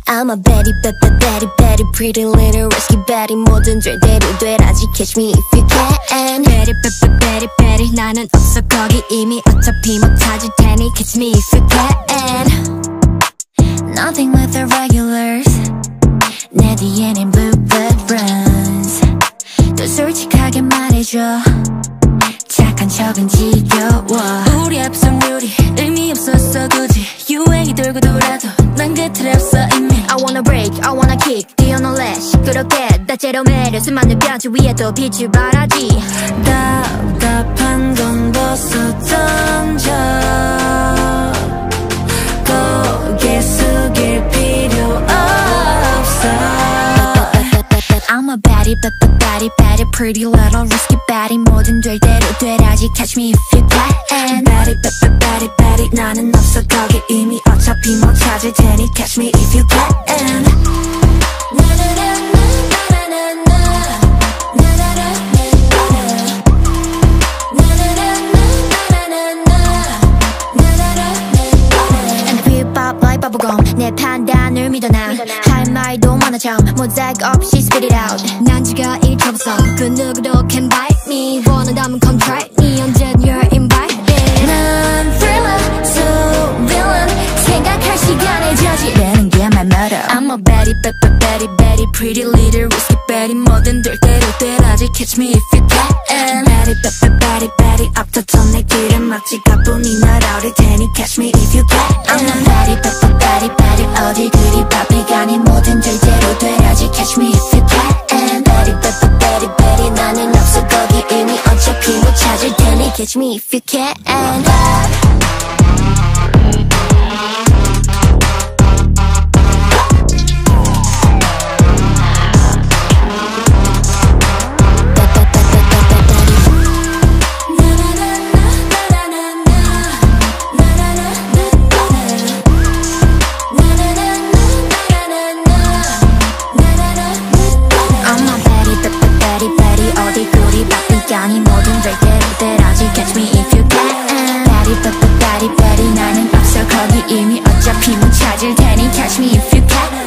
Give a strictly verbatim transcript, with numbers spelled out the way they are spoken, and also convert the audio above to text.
I'm a baddie, baddie, baddie, baddie, pretty little risky baddie. 뭐든 될 대로 dweraji, catch me if you can. Baddie, baddie, baddie, baddie, 나는 없어 거기 이미 어차피 못 찾을 테니 catch me if you can. Nothing with the regulars. 내 뒤에는 bluebird runs. 또 솔직하게 말해줘. 착한 척은 지겨워. 우리 앞선 룰이 의미 없었어 굳이. 유행이 돌고 돌아도 난 곁에 없어 이미. I wanna break, I wanna kick. 뛰어 노래 시끄럽게 다채로운 매력. 수많은 변치 위에도 빛을 발하지. 답답한 건 벗어 던져. 고개 숙일 필요 없어. I'm a baddie, baddie, baddie, baddie, pretty little risky baddie. 뭐든 될 대로 dweraji, catch me if you can. Baddie, baddie, baddie, baddie, 나는 없어 거기 이미 어차피 못 찾을 테니 catch me if you can. 내 판단을 믿어 난 할 말도 많아 참 모자이크 없이 spit it out. 난 지가 일처럼 그 누구도 can bite me. 원한다면 come try me. 언젠 you're invited. 난 thriller, so villain. 생각할 시간에 저지르는 게 말 멀어. I'm a baddie, baddie, baddie, baddie, pretty little risky baddie. 뭐든 될 대로 dweraji, catch me if you can. Baddie, baddie, baddie, baddie, 앞서서 내 길을 막지 가뿐히 날아올 테니 catch me if you can. I'm a baddie, baddie, baddie, baddie, 어디 그리 바삐가 아닌 뭐든 될 대로 dweraji, catch me if you can. Baddie, baddie, baddie, baddie, 나는 없어 거기 이미 어차피 못 찾을 테니 catch me if you can. 아니 뭐든 될 대로 dweraji, catch me if you can. Baddie, baddie, baddie, baddie, 나는 없어 거기 이미 어차피 못 찾을 테니 catch me if you can.